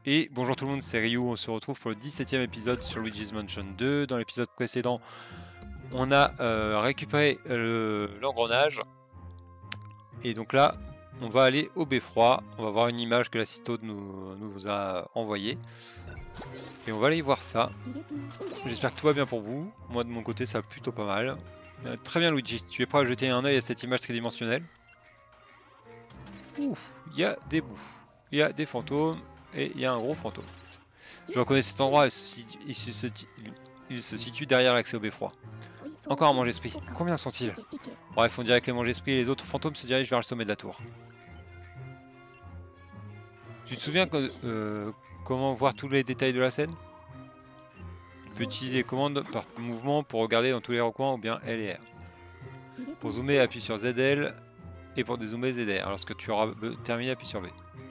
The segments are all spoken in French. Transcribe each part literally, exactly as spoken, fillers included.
Et bonjour tout le monde, c'est Ryu, on se retrouve pour le dix-septième épisode sur Luigi's Mansion deux. Dans l'épisode précédent, on a euh, récupéré l'engrenage. Et donc là, on va aller au beffroi. On va voir une image que la Citaude nous, nous a envoyée. Et on va aller voir ça. J'espère que tout va bien pour vous. Moi de mon côté, ça va plutôt pas mal. Euh, très bien Luigi, tu es prêt à jeter un œil à cette image tridimensionnelle? Ouf, il y a des bouts, il y a des fantômes et il y a un gros fantôme. Je reconnais cet endroit, il se, il se, il se situe derrière l'accès au beffroi. Encore un mange-esprit, combien sont-ils? Bref, on dirait que les mange-esprits et les autres fantômes se dirigent vers le sommet de la tour. Tu te souviens que, euh, comment voir tous les détails de la scène? Tu peux utiliser les commandes par mouvement pour regarder dans tous les recoins ou bien L et R. Pour zoomer, appuie sur Z L et pour dézoomer Z R. Lorsque tu auras terminé, appuie sur B.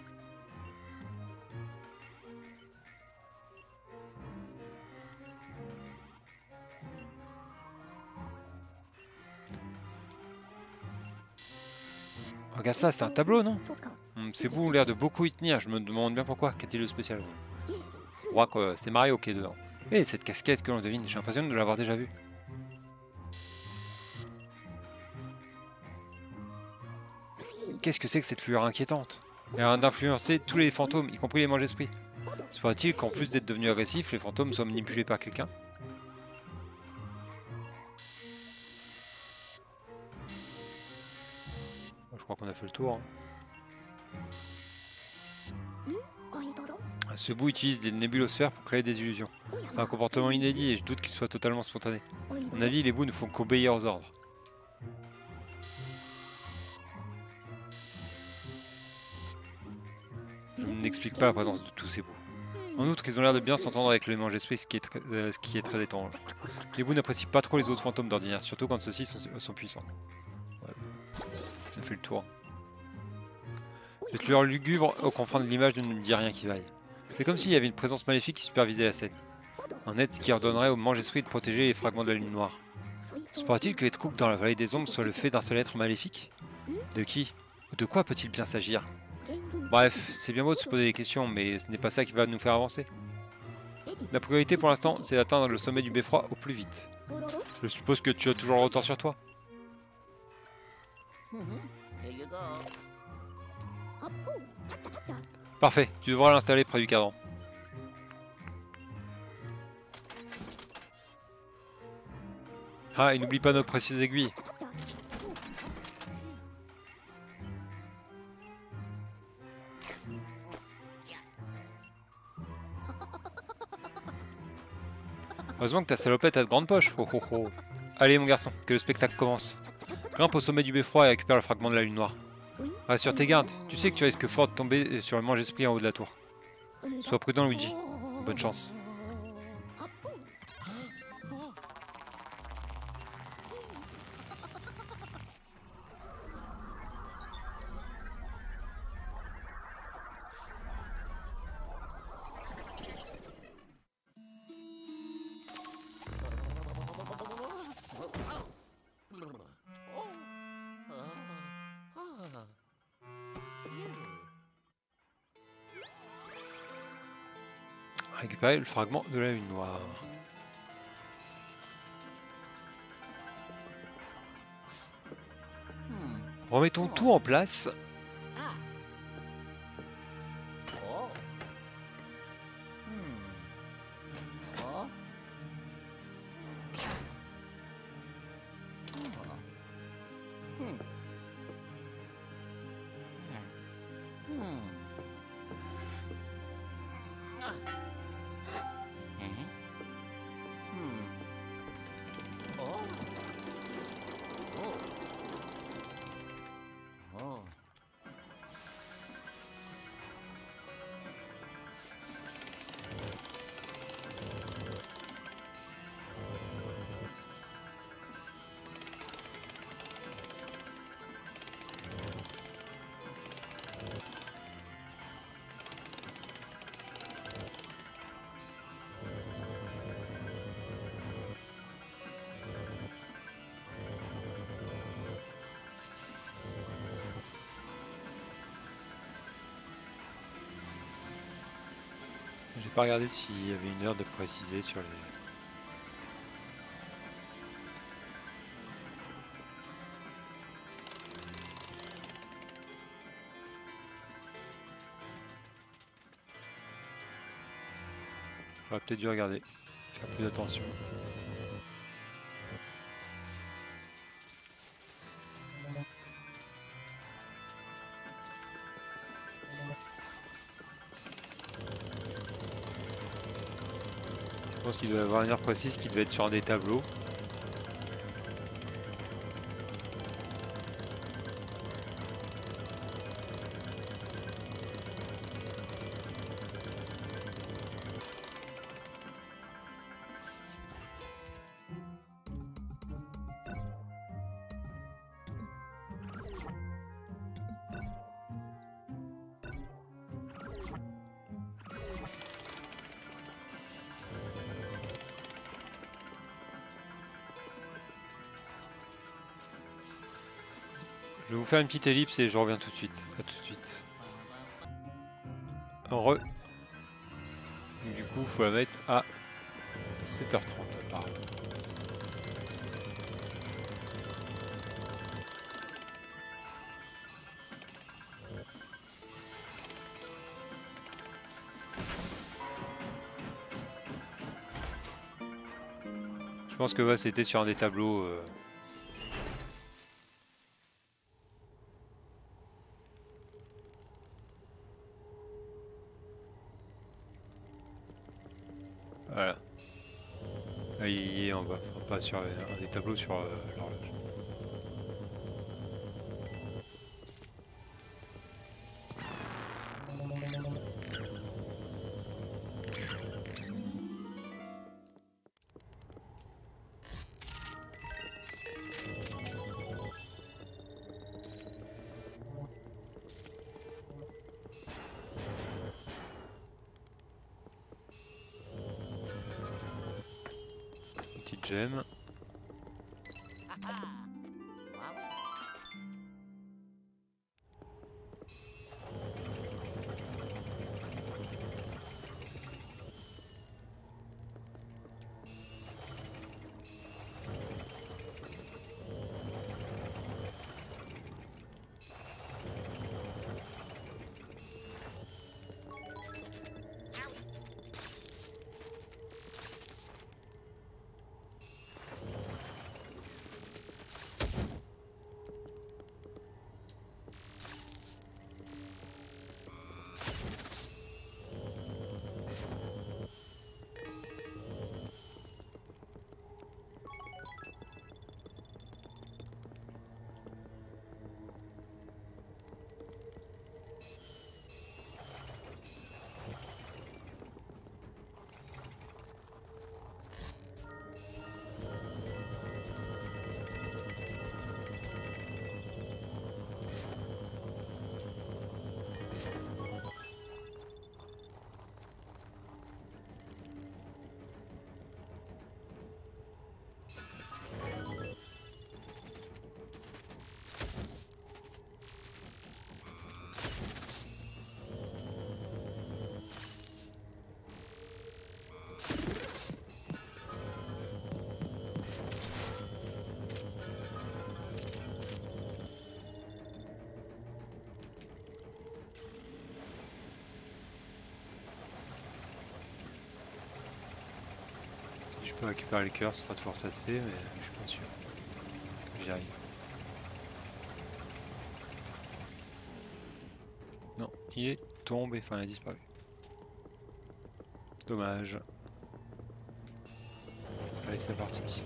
Regarde ça, c'est un tableau, non? C'est beau, l'air de beaucoup y tenir, je me demande bien pourquoi. Qu'a-t-il de spécial? Je crois que c'est Mario qui est dedans. Et cette casquette que l'on devine, j'ai l'impression de l'avoir déjà vue. Qu'est-ce que c'est que cette lueur inquiétante? Elle a d'influencer tous les fantômes, y compris les mange-esprits. Se pourrait-il qu'en plus d'être devenus agressifs, les fantômes soient manipulés par quelqu'un? Je crois qu'on a fait le tour. Hein. Ce bout utilise des nébulosphères pour créer des illusions. C'est un comportement inédit et je doute qu'il soit totalement spontané. À mon avis, les bouts ne font qu'obéir aux ordres. Je n'explique pas la présence de tous ces bouts. En outre, ils ont l'air de bien s'entendre avec les mange-esprits, ce, euh, ce qui est très étrange. Les bouts n'apprécient pas trop les autres fantômes d'ordinaire, surtout quand ceux-ci sont, sont puissants. Ouais. On a fait le tour. Cette lueur lugubre aux confins de l'image ne me dit rien qui vaille. C'est comme s'il y avait une présence maléfique qui supervisait la scène. Un être qui ordonnerait aux mange-esprits de protéger les fragments de la lune noire. Se pourrait-il que les troubles dans la vallée des ombres soient le fait d'un seul être maléfique? De qui? De quoi peut-il bien s'agir? Bref, c'est bien beau de se poser des questions, mais ce n'est pas ça qui va nous faire avancer. La priorité pour l'instant, c'est d'atteindre le sommet du beffroi au plus vite. Je suppose que tu as toujours le retour sur toi. Parfait, tu devras l'installer près du cadran. Ah, et n'oublie pas nos précieuses aiguilles. Heureusement que ta salopette a de grandes poches. Oh, oh, oh. Allez mon garçon, que le spectacle commence. Grimpe au sommet du beffroi et récupère le fragment de la lune noire. Reste sur tes gardes, tu sais que tu risques fort de tomber sur le mange-esprit en haut de la tour. Sois prudent Luigi, bonne chance. Récupérer le fragment de la lune noire. Remettons tout en place. J'ai pas regardé s'il y avait une heure de préciser sur les... J'aurais peut-être dû regarder, faire plus attention. Je pense qu'il doit y avoir une heure précise qui devait être sur un des tableaux. Je vais vous faire une petite ellipse et je reviens tout de suite. A tout de suite. Re. Donc, du coup, il faut la mettre à sept heures trente apparemment. Je pense que ouais, c'était sur un des tableaux. Euh... Voilà. Ah, il est en bas, pas sur un des tableaux sur euh, l'horloge. Petite gemme. Si je peux récupérer le cœur, ce sera toujours ça de fait, mais je suis pas sûr que j'y arrive. Non, il est tombé, enfin il a disparu. Dommage. Allez, c'est parti.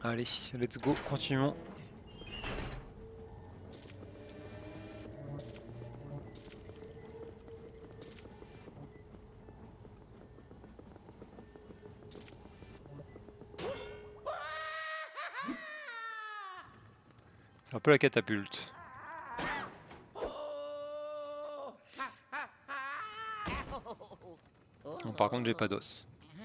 Allez, let's go, continuons. C'est un peu la catapulte. Bon, par contre, j'ai pas d'os.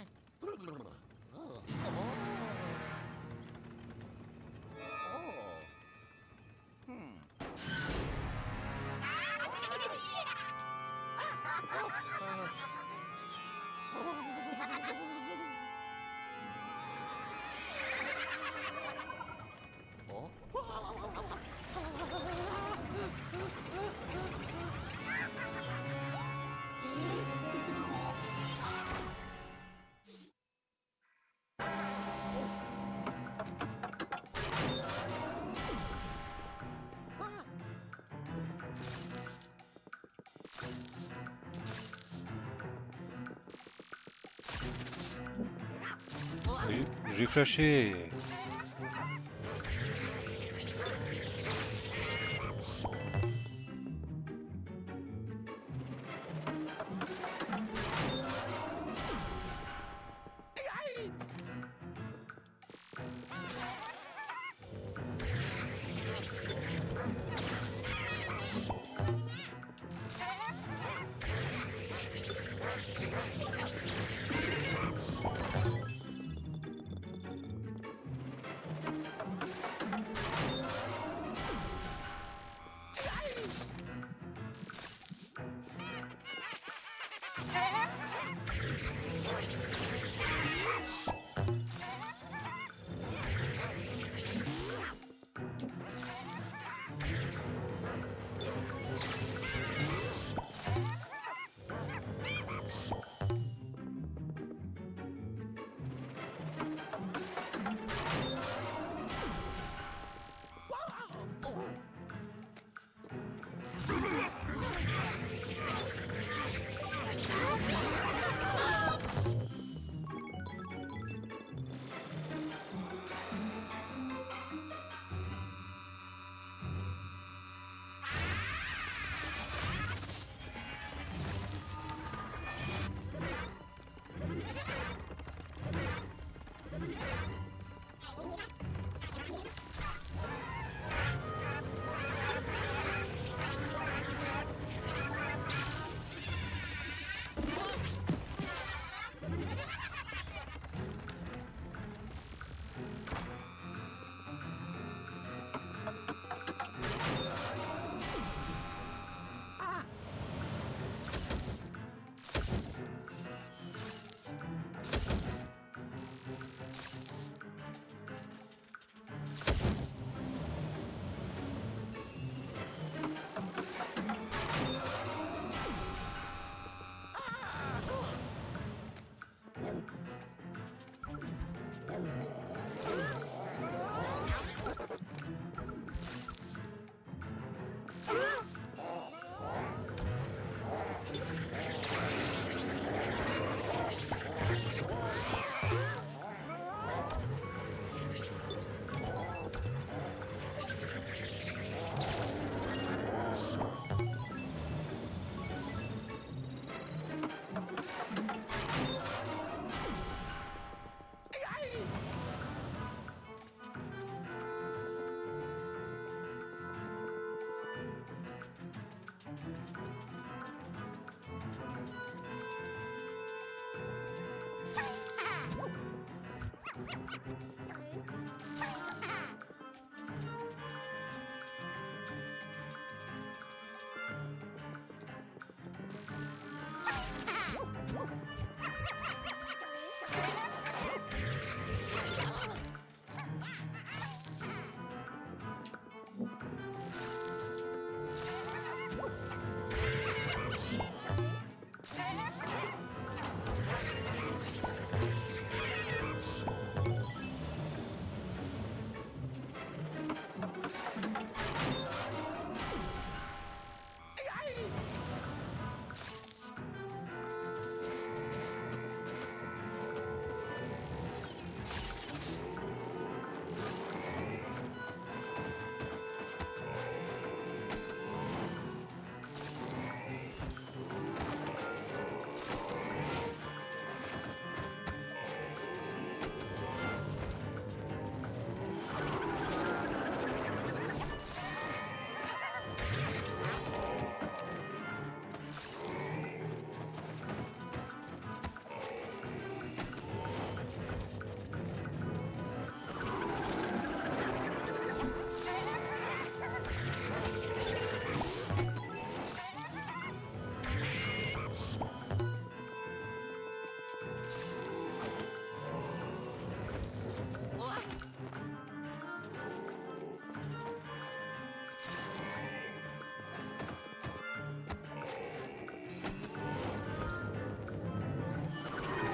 J'ai flashé.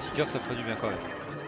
petit cœur, ça ferait du bien quand même.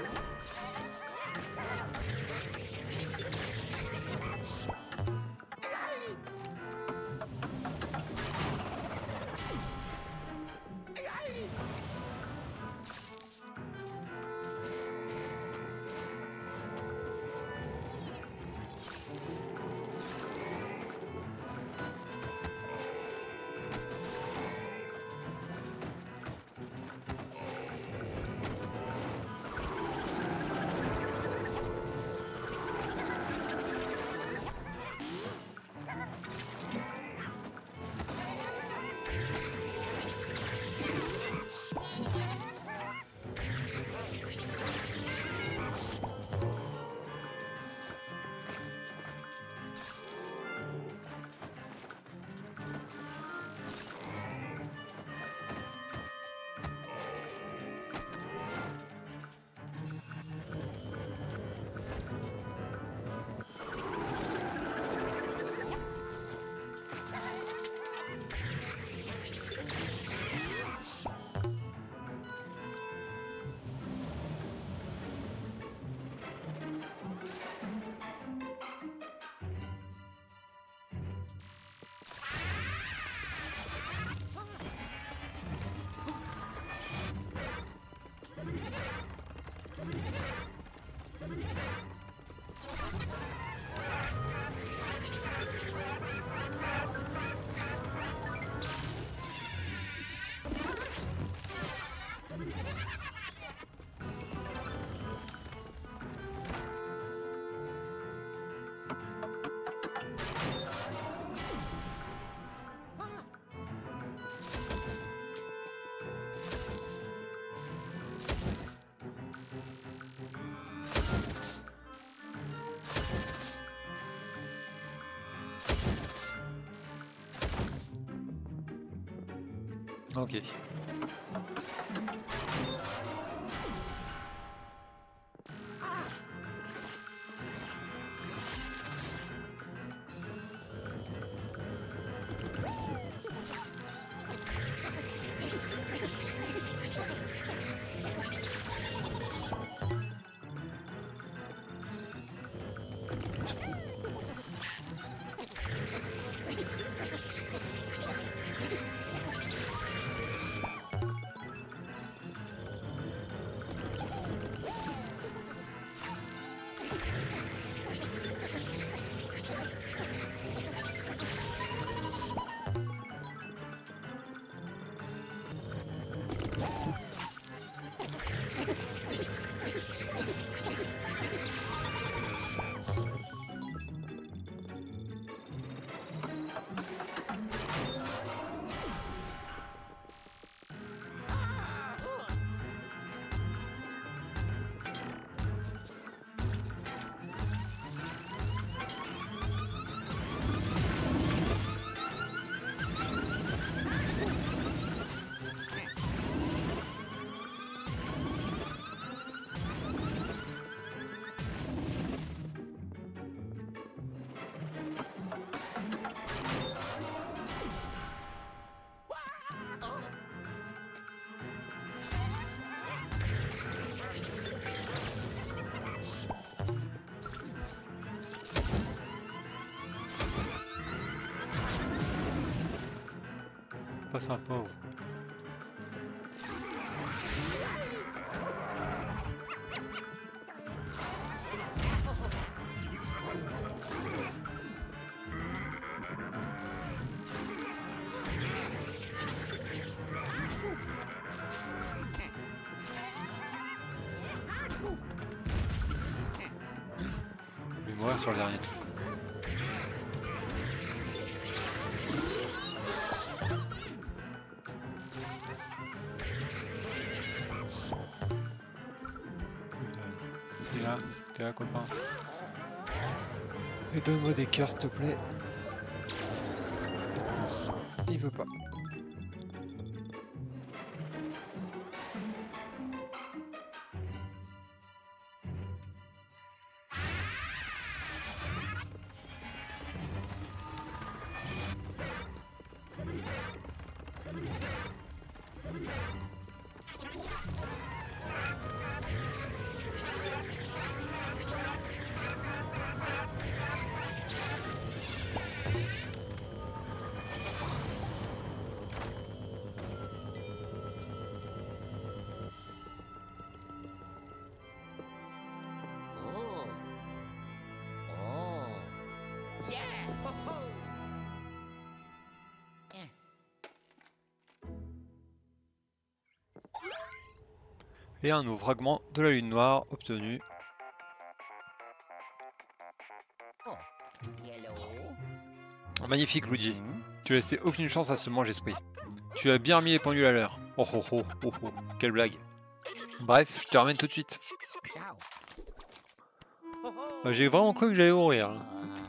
Ok. Pas sympa. Ouais. Je vais mourir sur le dernier truc. T'es là, t'es là copain. Et donne-moi des cœurs s'il te plaît. Il veut pas. Et un nouveau fragment de la lune noire obtenu. Magnifique Luigi, tu as laissé aucune chance à ce mange-esprit. Tu as bien remis les pendules à l'heure. Oh oh oh oh oh, quelle blague. Bref, je te ramène tout de suite. Euh, J'ai vraiment cru que j'allais mourir. Là.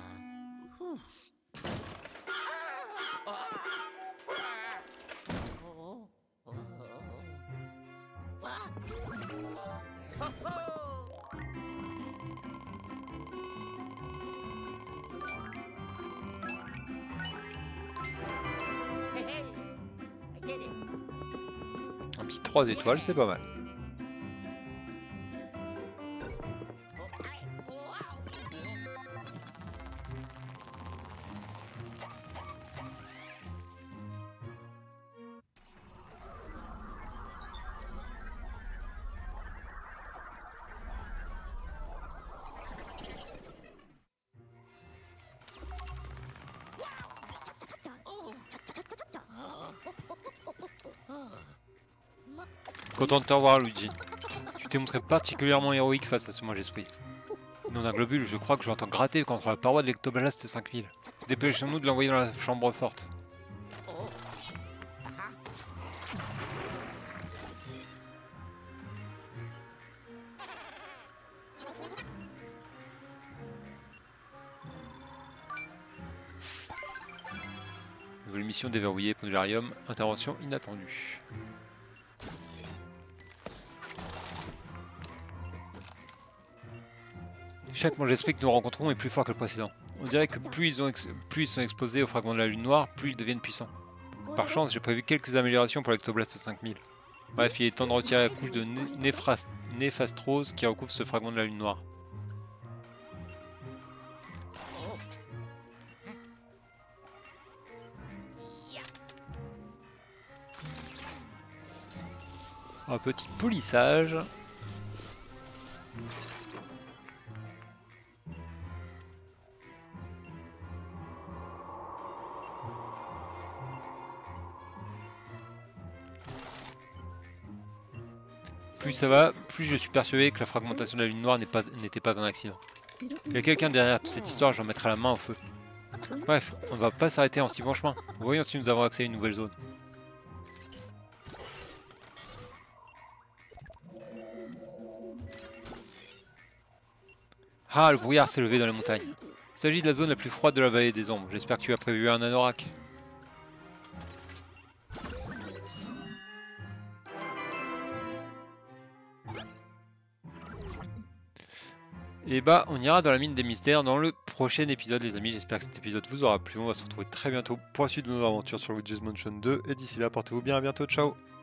Un petit trois étoiles, c'est pas mal. Content de te revoir, Luigi. Tu t'es montré particulièrement héroïque face à ce mange-esprit. Dans un globule, je crois que j'entends gratter contre la paroi de l'Ectoblast cinq mille. Dépêchons-nous de l'envoyer dans la chambre forte. Nouvelle mission déverrouillée, Pendularium, intervention inattendue. Chaque mange-esprit que nous rencontrons est plus fort que le précédent. On dirait que plus ils, ont ex plus ils sont exposés aux fragments de la lune noire, plus ils deviennent puissants. Par chance, j'ai prévu quelques améliorations pour l'Ectoblast cinq mille. Bref, il est temps de retirer la couche de néphras néphastrose qui recouvre ce fragment de la lune noire. Un petit polissage. Plus ça va, plus je suis persuadé que la fragmentation de la lune noire n'était pas, n'était pas un accident. Il y a quelqu'un derrière toute cette histoire, j'en mettrai la main au feu. Bref, on va pas s'arrêter en si bon chemin. Voyons si nous avons accès à une nouvelle zone. Ah, le brouillard s'est levé dans les montagnes. Il s'agit de la zone la plus froide de la vallée des ombres. J'espère que tu as prévu un anorak. Et bah, on ira dans la mine des mystères dans le prochain épisode, les amis. J'espère que cet épisode vous aura plu. On va se retrouver très bientôt pour la suite de nos aventures sur Luigi's Mansion deux. Et d'ici là, portez-vous bien, à bientôt, ciao!